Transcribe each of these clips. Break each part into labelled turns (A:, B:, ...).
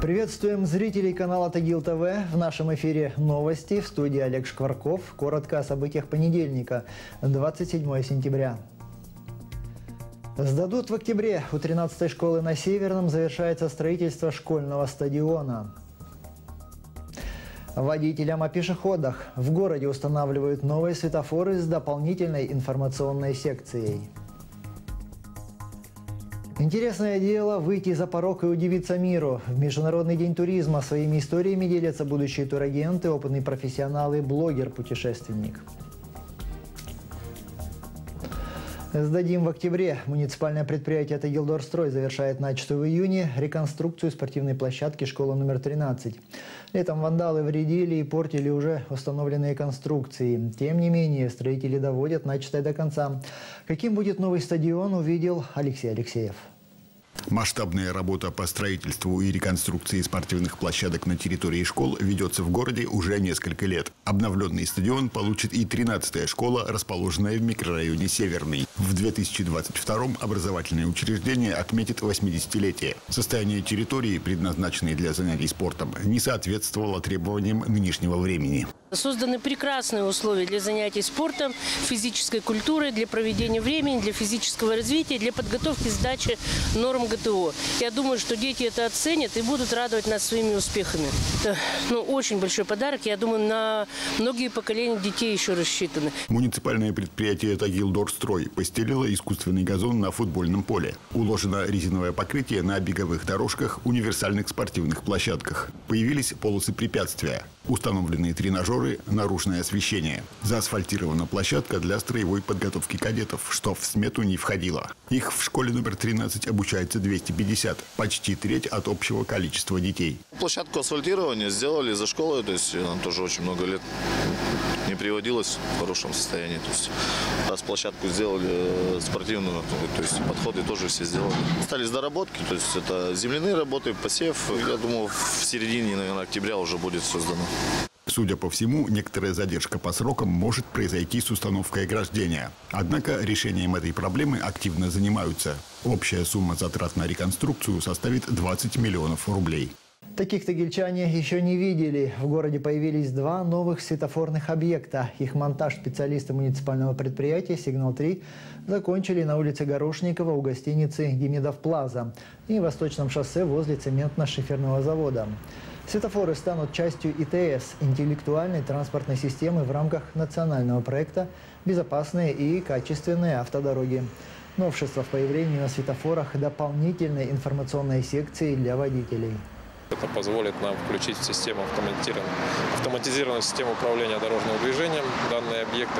A: Приветствуем зрителей канала Тагил ТВ. В нашем эфире новости. В студии Олег Шкварков. Коротко о событиях понедельника, 27 сентября. Сдадут в октябре. У 13-й школы на Северном завершается строительство школьного стадиона. Водителям о пешеходах. В городе устанавливают новые светофоры с дополнительной информационной секцией. Интересное дело – выйти за порог и удивиться миру. В Международный день туризма своими историями делятся будущие турагенты, опытный профессионал и блогер-путешественник. Сдадим в октябре. Муниципальное предприятие «Тагилдорстрой» завершает начатую в июне реконструкцию спортивной площадки школы номер 13. Летом вандалы вредили и портили уже установленные конструкции. Тем не менее, строители доводят начатое до конца. Каким будет новый стадион, увидел Алексей Алексеев.
B: Масштабная работа по строительству и реконструкции спортивных площадок на территории школ ведется в городе уже несколько лет. Обновленный стадион получит и 13-я школа, расположенная в микрорайоне Северный. В 2022-м образовательное учреждение отметит 80-летие. Состояние территории, предназначенной для занятий спортом, не соответствовало требованиям нынешнего времени.
C: Созданы прекрасные условия для занятий спортом, физической культурой, для проведения времени, для физического развития, для подготовки сдачи норм ГТО. Я думаю, что дети это оценят и будут радовать нас своими успехами. Это очень большой подарок. Я думаю, на многие поколения детей еще рассчитаны.
B: Муниципальное предприятие «Тагилдорстрой» постелило искусственный газон на футбольном поле. Уложено резиновое покрытие на беговых дорожках, универсальных спортивных площадках. Появились полосы препятствия. Установленные тренажеры, наружное освещение. Заасфальтирована площадка для строевой подготовки кадетов, что в смету не входило. Их в школе номер 13 обучается 250, почти треть от общего количества детей.
D: Площадку асфальтирования сделали за школой, то есть нам тоже очень много лет не приводилось в хорошем состоянии. То есть раз площадку сделали спортивную, то есть подходы тоже все сделали. Остались доработки, то есть это земляные работы, посев. Я думаю, в середине, наверное, октября уже будет создано.
B: Судя по всему, некоторая задержка по срокам может произойти с установкой ограждения. Однако решением этой проблемы активно занимаются. Общая сумма затрат на реконструкцию составит 20 миллионов рублей.
A: Таких тагильчане еще не видели. В городе появились два новых светофорных объекта. Их монтаж специалисты муниципального предприятия «Сигнал-3» закончили на улице Горошникова у гостиницы «Демидов Плаза» и Восточном шоссе возле цементно-шиферного завода. Светофоры станут частью ИТС – интеллектуальной транспортной системы в рамках национального проекта «Безопасные и качественные автодороги». Новшество в появлении на светофорах дополнительной информационной секции для водителей.
E: Это позволит нам включить в систему автоматизированную систему управления дорожным движением данные объекты,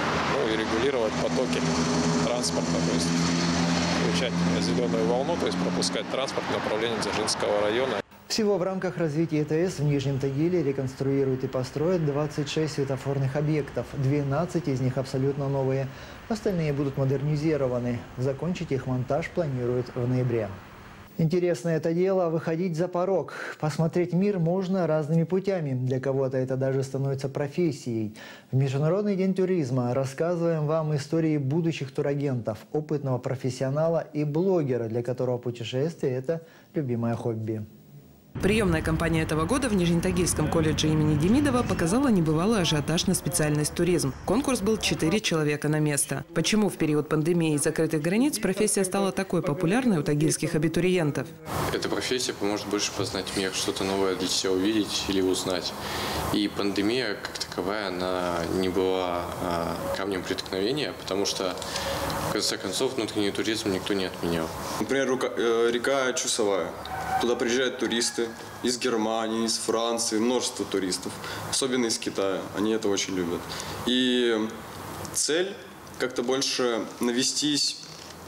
E: и регулировать потоки транспорта, то есть включать зеленую волну, то есть пропускать транспорт в направлении Дзержинского района.
A: Всего в рамках развития ИТС в Нижнем Тагиле реконструируют и построят 26 светофорных объектов. 12 из них абсолютно новые. Остальные будут модернизированы. Закончить их монтаж планируют в ноябре. Интересное это дело – выходить за порог. Посмотреть мир можно разными путями. Для кого-то это даже становится профессией. В Международный день туризма рассказываем вам истории будущих турагентов, опытного профессионала и блогера, для которого путешествие – это любимое хобби.
F: Приемная кампания этого года в Нижнетагильском колледже имени Демидова показала небывалый ажиотаж на специальность туризм. Конкурс был 4 человека на место. Почему в период пандемии и закрытых границ профессия стала такой популярной у тагильских абитуриентов?
G: Эта профессия поможет больше познать мир, что-то новое для себя увидеть или узнать. И пандемия, как таковая, она не была камнем преткновения, потому что, в конце концов, внутренний туризм никто не отменял.
H: Например, река Чусовая. Туда приезжают туристы из Германии, из Франции, множество туристов, особенно из Китая. Они это очень любят. И цель как-то больше навестись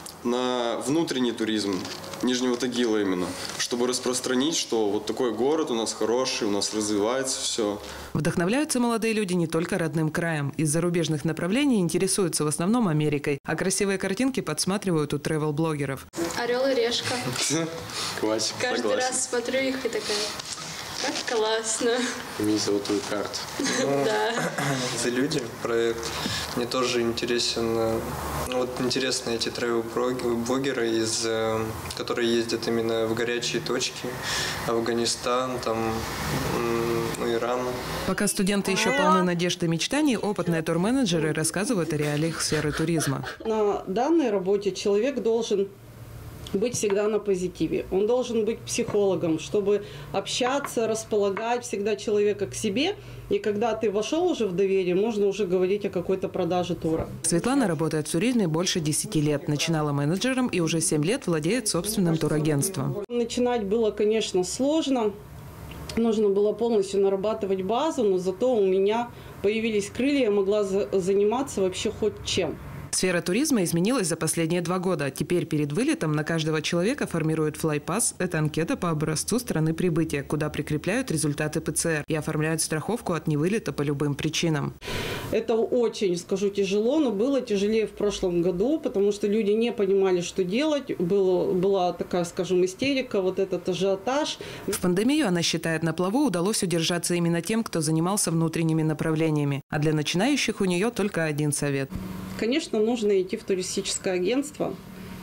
H: на внутренний туризм Нижнего Тагила именно, чтобы распространить, что вот такой город у нас хороший, у нас развивается все.
F: Вдохновляются молодые люди не только родным краем. Из зарубежных направлений интересуются в основном Америкой, а красивые картинки подсматривают у тревел-блогеров.
I: Орел и решка.
G: Классика.
I: Каждый раз смотрю их и такая, Как классно.
G: Иметь золотую карту.
I: Да.
J: Это люди, проект. Мне тоже интересен. Вот интересны эти тревел-блогеры, которые ездят именно в горячие точки. Афганистан, там, Иран.
F: Пока студенты еще полны надежд и мечтаний, опытные турменеджеры рассказывают о реалиях сферы туризма.
K: На данной работе человек должен быть всегда на позитиве. Он должен быть психологом, чтобы общаться, располагать всегда человека к себе. И когда ты вошел уже в доверие, можно уже говорить о какой-то продаже тура.
F: Светлана работает в туризме больше 10 лет. Начинала менеджером и уже 7 лет владеет собственным турагентством.
K: Начинать было, конечно, сложно. Нужно было полностью нарабатывать базу, но зато у меня появились крылья, я могла заниматься вообще хоть чем.
F: Сфера туризма изменилась за последние 2 года. Теперь перед вылетом на каждого человека формируют флайпасс. Это анкета по образцу страны прибытия, куда прикрепляют результаты ПЦР и оформляют страховку от невылета по любым причинам.
K: Это очень, скажу, тяжело, но было тяжелее в прошлом году, потому что люди не понимали, что делать. Была такая, скажем, истерика, вот этот ажиотаж.
F: В пандемию, она считает, на плаву удалось удержаться именно тем, кто занимался внутренними направлениями. А для начинающих у нее только один совет.
K: Конечно, нужно идти в туристическое агентство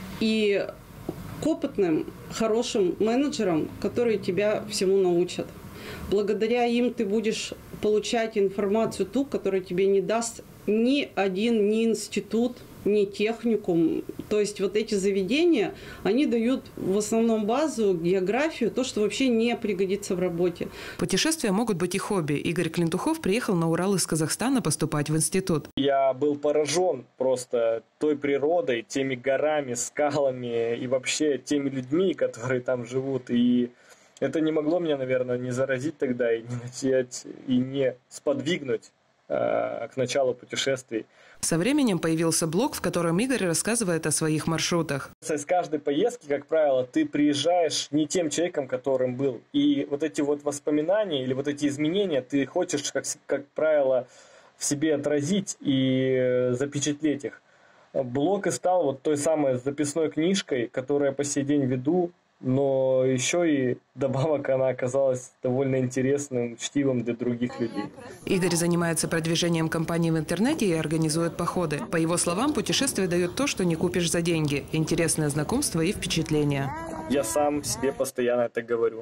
K: и к опытным, хорошим менеджерам, которые тебя всему научат. Благодаря им ты будешь получать информацию ту, которую тебе не даст ни один, ни институт, ни техникум. То есть вот эти заведения, они дают в основном базу, географию, то, что вообще не пригодится в работе.
F: Путешествия могут быть и хобби. Игорь Клинтухов приехал на Урал из Казахстана поступать в институт.
L: Я был поражен просто той природой, теми горами, скалами и вообще теми людьми, которые там живут. И это не могло меня, наверное, не заразить тогда и не начать, и не сподвигнуть к началу путешествий.
F: Со временем появился блог, в котором Игорь рассказывает о своих маршрутах.
L: С каждой поездки, как правило, ты приезжаешь не тем человеком, которым был. И вот эти вот воспоминания или вот эти изменения ты хочешь, как правило, в себе отразить и запечатлеть их. Блог и стал вот той самой записной книжкой, которую я по сей день веду. Но еще и добавок она оказалась довольно интересным, чтивым для других людей.
F: Игорь занимается продвижением компании в интернете и организует походы. По его словам, путешествие дает то, что не купишь за деньги. Интересное знакомство и впечатления.
L: Я сам себе постоянно это говорю.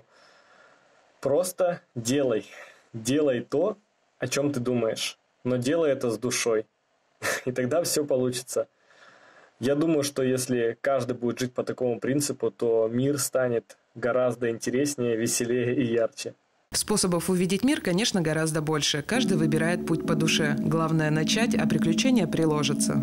L: Просто делай. Делай то, о чем ты думаешь. Но делай это с душой. И тогда все получится. Я думаю, что если каждый будет жить по такому принципу, то мир станет гораздо интереснее, веселее и ярче.
F: Способов увидеть мир, конечно, гораздо больше. Каждый выбирает путь по душе. Главное начать, а приключения приложатся.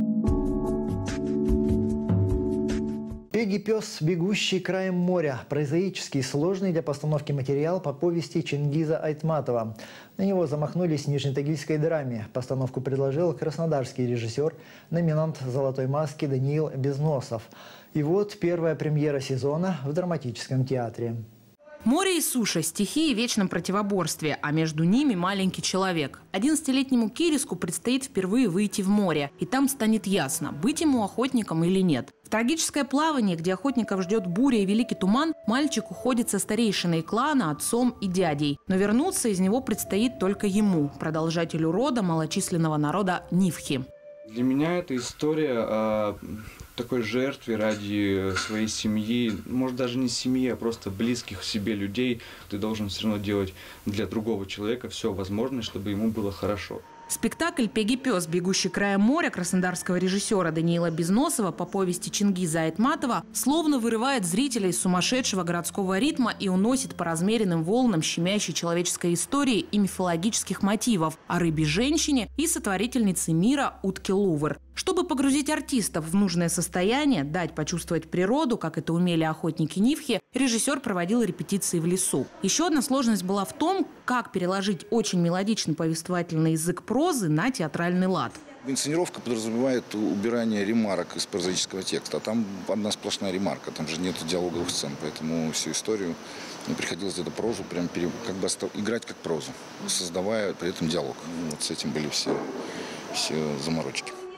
A: «Пегги пес, бегущий краем моря». Прозаический, сложный для постановки материал по повести Чингиза Айтматова. На него замахнулись в нижнетагильской драме. Постановку предложил краснодарский режиссер, номинант «Золотой маски» Даниил Безносов. И вот первая премьера сезона в драматическом театре.
M: Море и суша – стихии в вечном противоборстве, а между ними маленький человек. 11-летнему Кириску предстоит впервые выйти в море, и там станет ясно, быть ему охотником или нет. В трагическое плавание, где охотников ждет буря и великий туман, мальчик уходит со старейшиной клана, отцом и дядей. Но вернуться из него предстоит только ему, продолжателю рода малочисленного народа Нивхи.
N: Для меня это история о такой жертве ради своей семьи, может даже не семьи, а просто близких себе людей. Ты должен все равно делать для другого человека все возможное, чтобы ему было хорошо.
M: Спектакль «Пегги пес, бегущий краем моря» краснодарского режиссера Даниила Безносова по повести Чингиза Айтматова словно вырывает зрителя из сумасшедшего городского ритма и уносит по размеренным волнам щемящей человеческой истории и мифологических мотивов о рыбе-женщине и сотворительнице мира утке Лувр. Чтобы погрузить артистов в нужное состояние, дать почувствовать природу, как это умели охотники Нивхи, режиссер проводил репетиции в лесу. Еще одна сложность была в том, как переложить очень мелодичный повествовательный язык прозы на театральный лад.
O: Инсценировка подразумевает убирание ремарок из прозаического текста, а там одна сплошная ремарка, там же нет диалоговых сцен, поэтому всю историю мне приходилось эту прозу прям как бы играть как прозу, создавая при этом диалог. Вот с этим были все заморочки.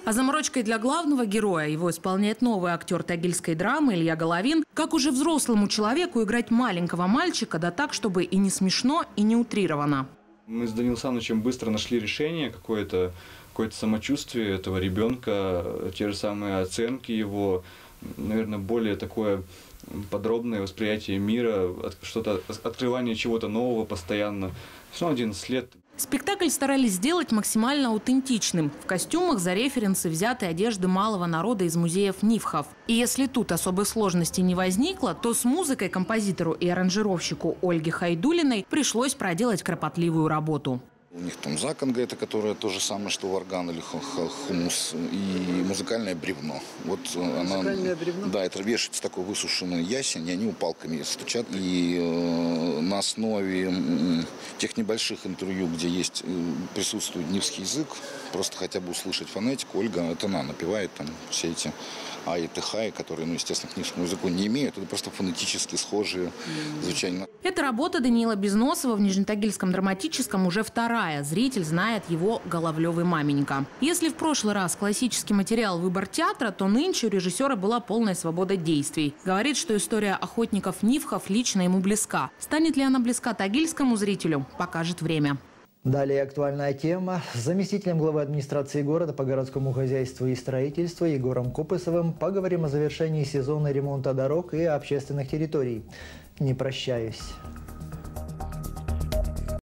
M: А заморочкой для главного героя его исполняет новый актер тагильской драмы Илья Головин. Как уже взрослому человеку играть маленького мальчика, да так, чтобы и не смешно, и не утрировано.
N: Мы с Данилом Санычем быстро нашли решение, какое-то самочувствие этого ребенка, те же самые оценки его, наверное, более такое подробное восприятие мира, что-то, открывание чего-то нового постоянно. Все 11 лет.
M: Спектакль старались сделать максимально аутентичным. В костюмах за референсы взяты одежды малого народа из музеев Нивхов. И если тут особой сложности не возникло, то с музыкой композитору и аранжировщику Ольге Хайдулиной пришлось проделать кропотливую работу.
O: У них там заканга, это которое то же самое, что варган или хумус, и музыкальное бревно. Вот музыкальное бревно? Да, это вешается такой высушенный ясень, и они палками стучат. И на основе тех небольших интервью, где присутствует нивский язык, просто хотя бы услышать фонетику, Ольга, это она напевает там все эти аи, техаи, которые, естественно, к нивскому языку не имеют, это просто фонетически схожие звучания.
M: Эта работа Даниила Безносова в Нижнетагильском драматическом уже вторая. Зритель знает его «Головлёвый маменька». Если в прошлый раз классический материал «Выбор театра», то нынче у режиссера была полная свобода действий. Говорит, что история охотников Нивхов лично ему близка. Станет ли она близка тагильскому зрителю, покажет время.
A: Далее актуальная тема. С заместителем главы администрации города по городскому хозяйству и строительству Егором Копысовым поговорим о завершении сезона ремонта дорог и общественных территорий. Не прощаюсь.